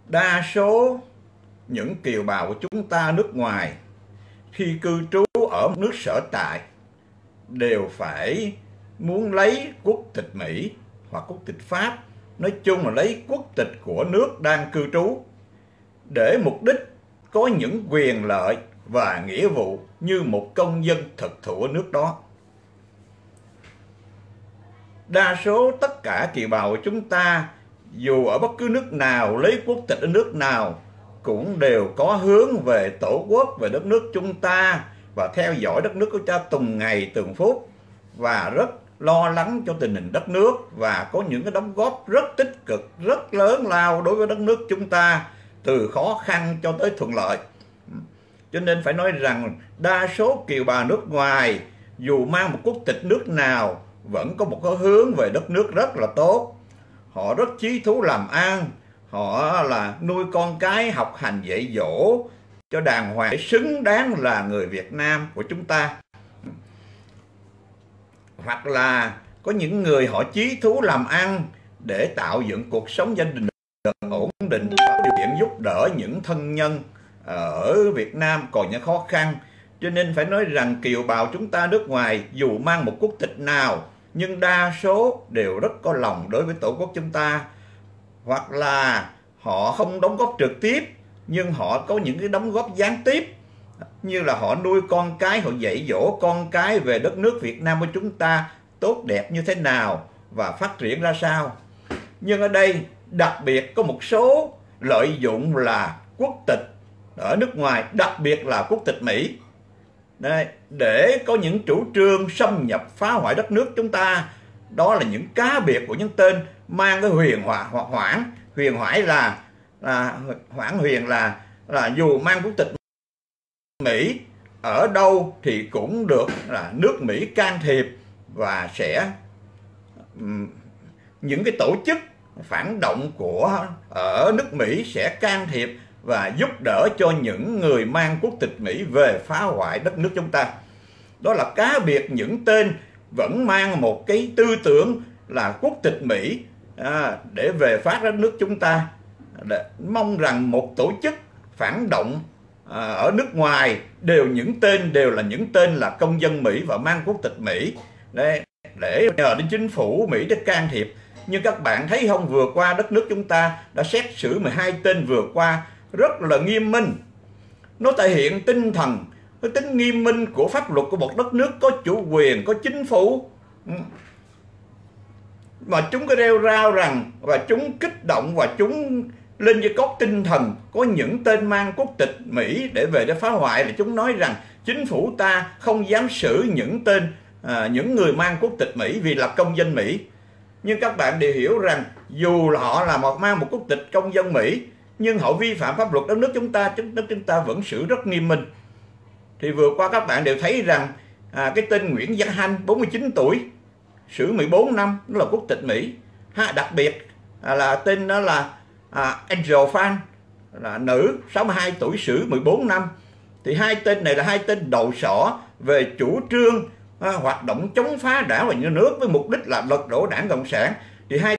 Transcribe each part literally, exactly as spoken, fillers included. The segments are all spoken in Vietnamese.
đa số những kiều bào của chúng ta nước ngoài khi cư trú ở nước sở tại đều phải muốn lấy quốc tịch Mỹ hoặc quốc tịch Pháp, nói chung là lấy quốc tịch của nước đang cư trú, để mục đích có những quyền lợi và nghĩa vụ như một công dân thực thụ ở nước đó. Đa số tất cả kiều bào của chúng ta, dù ở bất cứ nước nào, lấy quốc tịch ở nước nào, cũng đều có hướng về tổ quốc, về đất nước chúng ta, và theo dõi đất nước của ta từng ngày từng phút, và rất lo lắng cho tình hình đất nước, và có những cái đóng góp rất tích cực, rất lớn lao đối với đất nước chúng ta, từ khó khăn cho tới thuận lợi. Cho nên phải nói rằng đa số kiều bào nước ngoài dù mang một quốc tịch nước nào vẫn có một cái hướng về đất nước rất là tốt. Họ rất chí thú làm ăn, họ là nuôi con cái học hành dạy dỗ cho đàng hoàng, xứng đáng là người Việt Nam của chúng ta. Hoặc là có những người họ chí thú làm ăn để tạo dựng cuộc sống gia đình ổn định, điều kiện giúp đỡ những thân nhân ở Việt Nam còn những khó khăn. Cho nên phải nói rằng kiều bào chúng ta nước ngoài dù mang một quốc tịch nào, nhưng đa số đều rất có lòng đối với tổ quốc chúng ta. Hoặc là họ không đóng góp trực tiếp, nhưng họ có những cái đóng góp gián tiếp, như là họ nuôi con cái, họ dạy dỗ con cái về đất nước Việt Nam của chúng ta tốt đẹp như thế nào và phát triển ra sao. Nhưng ở đây đặc biệt có một số lợi dụng là quốc tịch ở nước ngoài, đặc biệt là quốc tịch Mỹ, đây, để có những chủ trương xâm nhập phá hoại đất nước chúng ta. Đó là những cá biệt của những tên mang cái huyền hỏa hoặc hoãn huyền hoãi là là hoãn huyền là là dù mang quốc tịch Mỹ ở đâu thì cũng được là nước Mỹ can thiệp, và sẽ um, những cái tổ chức phản động của ở nước Mỹ sẽ can thiệp và giúp đỡ cho những người mang quốc tịch Mỹ về phá hoại đất nước chúng ta. Đó là cá biệt những tên vẫn mang một cái tư tưởng là quốc tịch Mỹ à, để về phá đất nước chúng ta, để mong rằng một tổ chức phản động à, ở nước ngoài đều những tên đều là những tên là công dân Mỹ và mang quốc tịch Mỹ, để, để nhờ đến chính phủ Mỹ để can thiệp. Nhưng các bạn thấy không, vừa qua đất nước chúng ta đã xét xử mười hai tên vừa qua rất là nghiêm minh. Nó thể hiện tinh thần, cái tính nghiêm minh của pháp luật của một đất nước có chủ quyền, có chính phủ. Mà chúng có rêu rao rằng, và chúng kích động, và chúng lên với có tinh thần, có những tên mang quốc tịch Mỹ để về để phá hoại, là chúng nói rằng chính phủ ta không dám xử những tên à, những người mang quốc tịch Mỹ vì là công dân Mỹ. Nhưng các bạn đều hiểu rằng dù là họ là một mang một quốc tịch công dân Mỹ, nhưng họ vi phạm pháp luật đất nước chúng ta, đất nước chúng ta vẫn xử rất nghiêm minh. Thì vừa qua các bạn đều thấy rằng à, cái tên Nguyễn Văn Hanh, bốn mươi chín tuổi, xử mười bốn năm, nó là quốc tịch Mỹ. Ha, đặc biệt à, là tên đó là à, Angel Phan, là nữ, sáu mươi hai tuổi, xử mười bốn năm. Thì hai tên này là hai tên đầu sỏ về chủ trương à, hoạt động chống phá đảng và nhà nước với mục đích là lật đổ đảng Cộng sản. Thì hai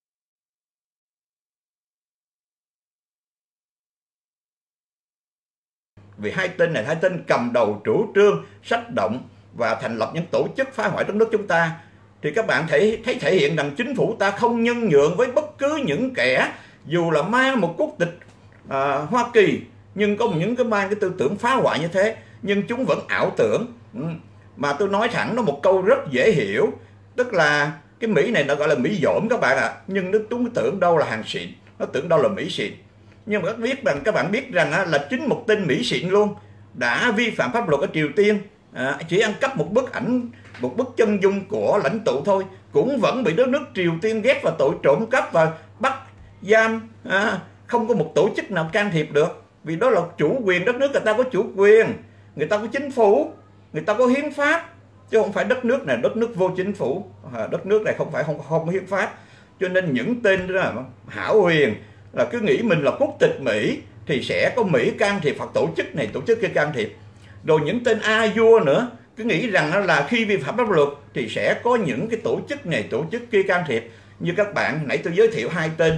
vì hai tên này hai tên cầm đầu chủ trương sách động và thành lập những tổ chức phá hoại đất nước chúng ta. Thì các bạn thấy thấy thể hiện rằng chính phủ ta không nhân nhượng với bất cứ những kẻ dù là mang một quốc tịch à, Hoa Kỳ, nhưng có những cái mang cái tư tưởng phá hoại như thế, nhưng chúng vẫn ảo tưởng. Mà tôi nói thẳng nó một câu rất dễ hiểu, tức là cái Mỹ này nó gọi là Mỹ dỗm các bạn ạ. À. Nhưng nó chúng tưởng đâu là hàng xịn, nó tưởng đâu là Mỹ xịn. Nhưng mà các biết rằng các bạn biết rằng á, là chính một tên Mỹ xịn luôn đã vi phạm pháp luật ở Triều Tiên, à, chỉ ăn cắp một bức ảnh, một bức chân dung của lãnh tụ thôi, cũng vẫn bị đất nước Triều Tiên ghép vào tội trộm cắp và bắt giam, à, không có một tổ chức nào can thiệp được, vì đó là chủ quyền đất nước, người ta có chủ quyền, người ta có chính phủ, người ta có hiến pháp, chứ không phải đất nước này đất nước vô chính phủ, à, đất nước này không phải không không có hiến pháp. Cho nên những tên đó là hão huyền là cứ nghĩ mình là quốc tịch Mỹ thì sẽ có Mỹ can thiệp, hoặc tổ chức này tổ chức kia can thiệp. Rồi những tên a vua nữa cứ nghĩ rằng là khi vi phạm pháp luật thì sẽ có những cái tổ chức này tổ chức kia can thiệp. Như các bạn nãy tôi giới thiệu hai tên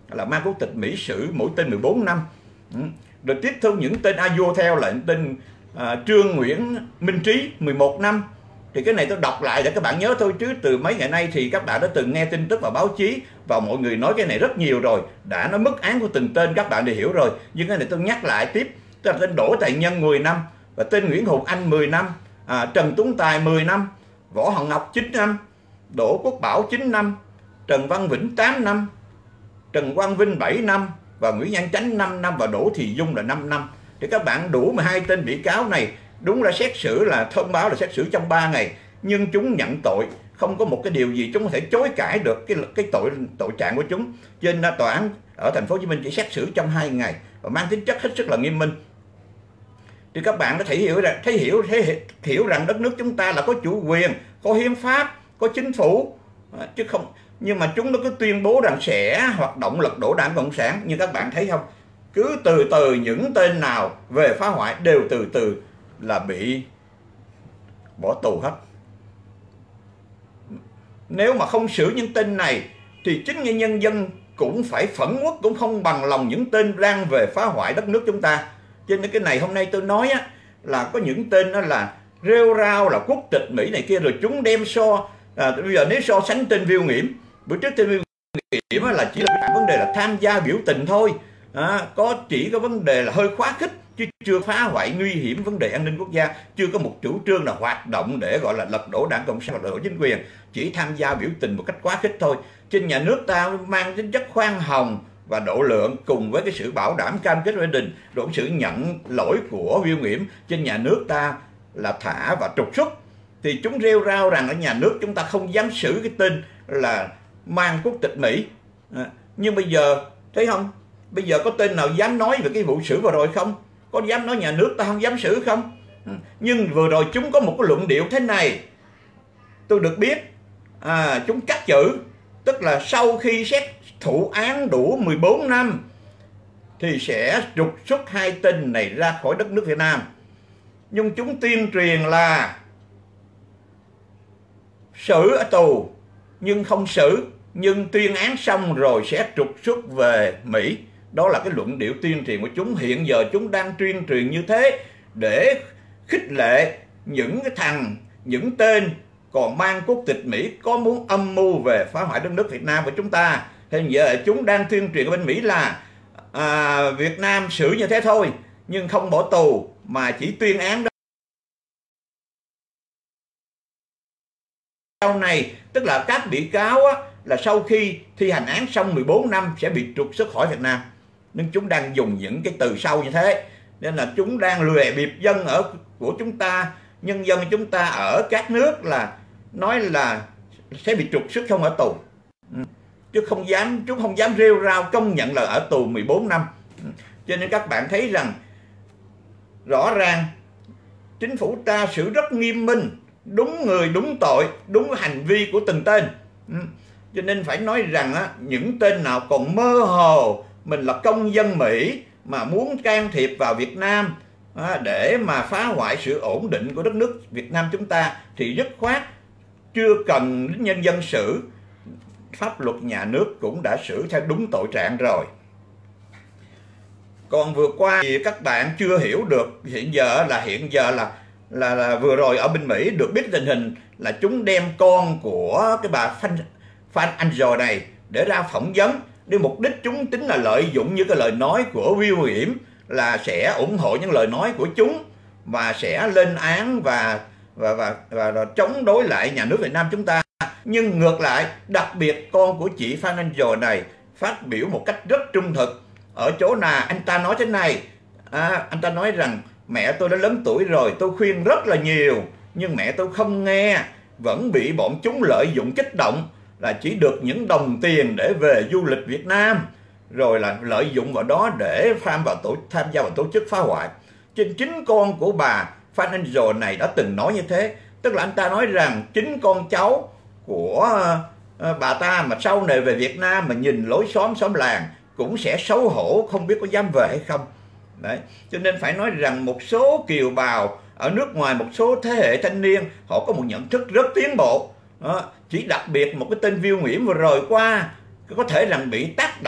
là mang quốc tịch Mỹ xử mỗi tên mười bốn năm. Ừ. Rồi tiếp theo những tên a vua theo là tên à, Trương Nguyễn Minh Trí mười một năm. Thì cái này tôi đọc lại để các bạn nhớ thôi, chứ từ mấy ngày nay thì các bạn đã từng nghe tin tức và báo chí và mọi người nói cái này rất nhiều rồi, đã nói mức án của từng tên các bạn đều hiểu rồi. Nhưng cái này tôi nhắc lại tiếp, tức là tên Đỗ Tài Nhân mười năm, và tên Nguyễn Hùng Anh mười năm, à, Trần Tuấn Tài mười năm, Võ Hồng Ngọc chín năm, Đỗ Quốc Bảo chín năm, Trần Văn Vĩnh tám năm, Trần Quang Vinh bảy năm và Nguyễn Văn Chánh năm năm và Đỗ Thị Dung là năm năm. Thì các bạn đủ mười hai tên bị cáo này, đúng là xét xử là thông báo là xét xử trong ba ngày, nhưng chúng nhận tội, không có một cái điều gì chúng có thể chối cãi được cái cái tội tội trạng của chúng. Cho nên tòa án ở thành phố Hồ Chí Minh chỉ xét xử trong hai ngày và mang tính chất hết sức là nghiêm minh. Thì các bạn đã thể hiểu rằng thấy hiểu thấy hiểu rằng đất nước chúng ta là có chủ quyền, có hiến pháp, có chính phủ, chứ không. Nhưng mà chúng nó cứ tuyên bố rằng sẽ hoạt động lật đổ Đảng Cộng sản. Nhưng các bạn thấy không, cứ từ từ những tên nào về phá hoại đều từ từ là bị bỏ tù hết. Nếu mà không xử những tên này thì chính những nhân dân cũng phải phẫn uất, cũng không bằng lòng những tên đang về phá hoại đất nước chúng ta. Cho nên cái này hôm nay tôi nói á, là có những tên đó là rêu rao là quốc tịch Mỹ này kia, rồi chúng đem so à, bây giờ nếu so sánh tên Viu Nghiễm, bữa trước tên Viu Nghiễm là chỉ là vấn đề là tham gia biểu tình thôi, à, có chỉ có vấn đề là hơi khóa khích chứ chưa phá hoại nguy hiểm vấn đề an ninh quốc gia, chưa có một chủ trương là hoạt động để gọi là lật đổ Đảng Cộng sản, lật đổ chính quyền, chỉ tham gia biểu tình một cách quá khích thôi. Trên nhà nước ta mang tính chất khoan hồng và độ lượng, cùng với cái sự bảo đảm cam kết với đình, rồi sự nhận lỗi của Viu Nghiễm, trên nhà nước ta là thả và trục xuất. Thì chúng rêu rao rằng ở nhà nước chúng ta không dám xử cái tên là mang quốc tịch Mỹ. À, nhưng bây giờ thấy không, bây giờ có tên nào dám nói về cái vụ xử vừa rồi không? Có dám nói nhà nước ta không dám xử không? Nhưng vừa rồi chúng có một cái luận điệu thế này, tôi được biết, à, chúng cắt chữ, tức là sau khi xét thụ án đủ mười bốn năm thì sẽ trục xuất hai tên này ra khỏi đất nước Việt Nam. Nhưng chúng tuyên truyền là xử ở tù nhưng không xử, nhưng tuyên án xong rồi sẽ trục xuất về Mỹ. Đó là cái luận điệu tuyên truyền của chúng. Hiện giờ chúng đang tuyên truyền như thế để khích lệ những cái thằng, những tên còn mang quốc tịch Mỹ có muốn âm mưu về phá hoại đất nước Việt Nam của chúng ta. Hiện giờ chúng đang tuyên truyền ở bên Mỹ là à, Việt Nam xử như thế thôi, nhưng không bỏ tù mà chỉ tuyên án đó. Sau này tức là các bị cáo á, là sau khi thi hành án xong mười bốn năm sẽ bị trục xuất khỏi Việt Nam. Nhưng chúng đang dùng những cái từ sau như thế, nên là chúng đang lừa bịp dân ở của chúng ta, nhân dân chúng ta ở các nước là nói là sẽ bị trục xuất, không ở tù. Chứ không dám, chúng không dám rêu rao công nhận là ở tù mười bốn năm. Cho nên các bạn thấy rằng rõ ràng chính phủ ta xử rất nghiêm minh, đúng người, đúng tội, đúng hành vi của từng tên. Cho nên phải nói rằng á, những tên nào còn mơ hồ mình là công dân Mỹ mà muốn can thiệp vào Việt Nam à, để mà phá hoại sự ổn định của đất nước Việt Nam chúng ta thì dứt khoát chưa cần nhân dân xử, pháp luật nhà nước cũng đã xử theo đúng tội trạng rồi. Còn vừa qua thì các bạn chưa hiểu được, hiện giờ là hiện giờ là là, là vừa rồi ở bên Mỹ được biết tình hình là chúng đem con của cái bà Phan, Phan Angel này để ra phỏng vấn, để mục đích chúng tính là lợi dụng như cái lời nói của Viu Nghiễm là sẽ ủng hộ những lời nói của chúng và sẽ lên án và và, và và và chống đối lại nhà nước Việt Nam chúng ta. Nhưng ngược lại, đặc biệt con của chị Phan Angel này phát biểu một cách rất trung thực. Ở chỗ nào anh ta nói thế này, à, anh ta nói rằng mẹ tôi đã lớn tuổi rồi, tôi khuyên rất là nhiều nhưng mẹ tôi không nghe, vẫn bị bọn chúng lợi dụng kích động, là chỉ được những đồng tiền để về du lịch Việt Nam, rồi là lợi dụng vào đó để tham vào tổ tham gia vào tổ chức phá hoại. Trên chính con của bà Phan Angel này đã từng nói như thế, tức là anh ta nói rằng chính con cháu của uh, bà ta mà sau này về Việt Nam mà nhìn lối xóm xóm làng cũng sẽ xấu hổ, không biết có dám về hay không. Đấy, cho nên phải nói rằng một số kiều bào ở nước ngoài, một số thế hệ thanh niên họ có một nhận thức rất tiến bộ. Đó, chỉ đặc biệt một cái tên Viu Nghiễm vừa rồi qua có thể rằng bị tác động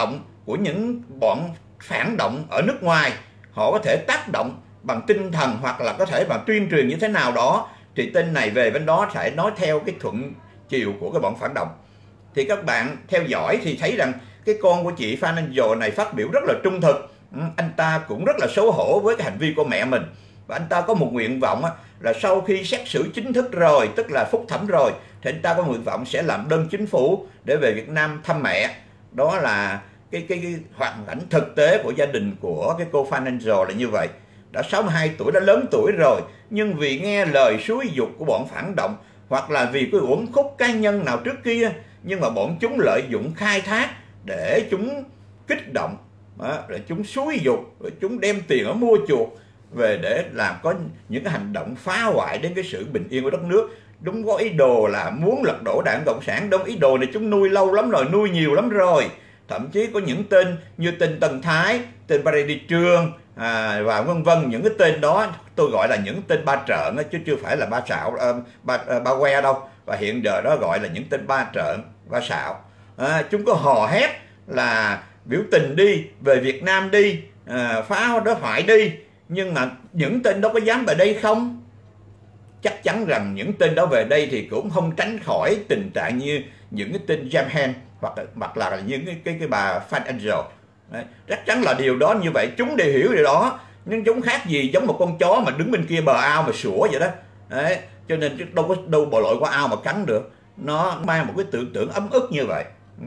của những bọn phản động ở nước ngoài, họ có thể tác động bằng tinh thần hoặc là có thể bằng tuyên truyền như thế nào đó, thì tin này về bên đó sẽ nói theo cái thuận chiều của cái bọn phản động. Thì các bạn theo dõi thì thấy rằng cái con của chị Phan Anh Dồ này phát biểu rất là trung thực. Anh ta cũng rất là xấu hổ với cái hành vi của mẹ mình, và anh ta có một nguyện vọng là sau khi xét xử chính thức rồi, tức là phúc thẩm rồi, thì anh ta có nguyện vọng sẽ làm đơn chính phủ để về Việt Nam thăm mẹ. Đó là cái cái, cái hoàn cảnh thực tế của gia đình của cái cô Phan Anh Dồ là như vậy. Đã sáu mươi hai tuổi, đã lớn tuổi rồi, nhưng vì nghe lời xúi dục của bọn phản động, hoặc là vì cái uẩn khúc cá nhân nào trước kia, nhưng mà bọn chúng lợi dụng khai thác để chúng kích động, để chúng xúi dục, để chúng đem tiền ở mua chuộc về để làm có những cái hành động phá hoại đến cái sự bình yên của đất nước. Đúng có ý đồ là muốn lật đổ Đảng Cộng sản. Đúng ý đồ này chúng nuôi lâu lắm rồi, nuôi nhiều lắm rồi. Thậm chí có những tên như tên Tân Thái, tên Barry Trương à, và vân vân, những cái tên đó tôi gọi là những tên ba trợn chứ chưa phải là ba xạo, uh, ba, uh, ba que đâu. Và hiện giờ đó gọi là những tên ba trợn, ba xạo. À, chúng có hò hét là biểu tình đi, về Việt Nam đi, à, phá đối thoại đi. Nhưng mà những tên đó có dám về đây không? Chắc chắn rằng những tên đó về đây thì cũng không tránh khỏi tình trạng như những cái tên Jamhen hoặc, hoặc là những cái, cái, cái bà Phan Anh Dồ. Đấy, chắc chắn là điều đó như vậy, chúng đều hiểu điều đó. Nhưng chúng khác gì giống một con chó mà đứng bên kia bờ ao mà sủa vậy đó. Đấy, cho nên đâu có đâu bò lội qua ao mà cắn được. Nó mang một cái tưởng tượng ấm ức như vậy. Ừ.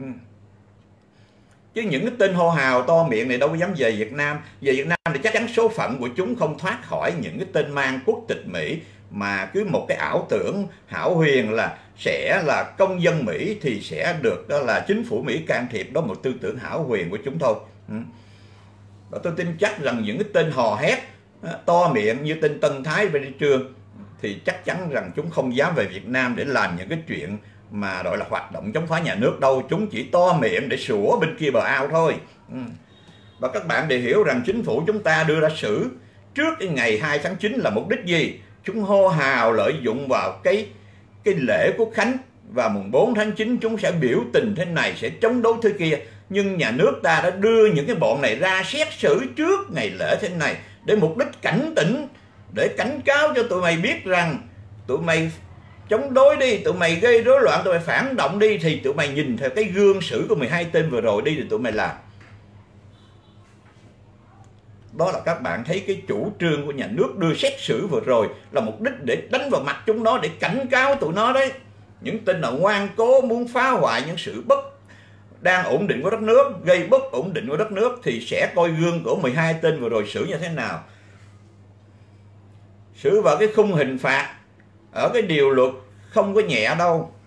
Chứ những cái tên hô hào to miệng này đâu có dám về Việt Nam. Về Việt Nam thì chắc chắn số phận của chúng không thoát khỏi những cái tên mang quốc tịch Mỹ, mà cứ một cái ảo tưởng hão huyền là sẽ là công dân Mỹ thì sẽ được đó là chính phủ Mỹ can thiệp. Đó một tư tưởng hão huyền của chúng thôi. Và tôi tin chắc rằng những cái tên hò hét to miệng như tên Tân Thái và Đi Trương thì chắc chắn rằng chúng không dám về Việt Nam để làm những cái chuyện mà gọi là hoạt động chống phá nhà nước đâu. Chúng chỉ to miệng để sủa bên kia bờ ao thôi. Và các bạn đều hiểu rằng chính phủ chúng ta đưa ra xử trước cái ngày hai tháng chín là mục đích gì? Chúng hô hào lợi dụng vào cái cái lễ Quốc Khánh và mùng bốn tháng chín chúng sẽ biểu tình thế này, sẽ chống đối thế kia. Nhưng nhà nước ta đã đưa những cái bọn này ra xét xử trước ngày lễ thế này để mục đích cảnh tỉnh, để cảnh cáo cho tụi mày biết rằng tụi mày chống đối đi, tụi mày gây rối loạn, tụi mày phản động đi, thì tụi mày nhìn theo cái gương xử của mười hai tên vừa rồi đi thì tụi mày làm. Đó là các bạn thấy cái chủ trương của nhà nước đưa xét xử vừa rồi là mục đích để đánh vào mặt chúng nó, để cảnh cáo tụi nó đấy. Những tên nào ngoan cố muốn phá hoại những sự bất đang ổn định của đất nước, gây bất ổn định của đất nước thì sẽ coi gương của mười hai tên vừa rồi xử như thế nào. Xử vào cái khung hình phạt ở cái điều luật không có nhẹ đâu.